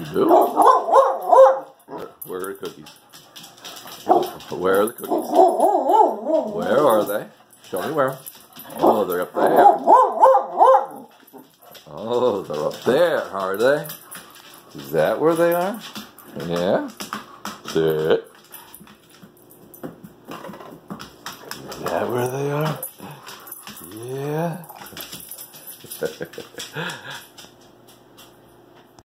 You do? Where are the cookies? Where are the cookies? Where are they? Show me where. Oh, they're up there. Oh, they're up there, are they? Is that where they are? Yeah. Sit. Is that where they are? Yeah.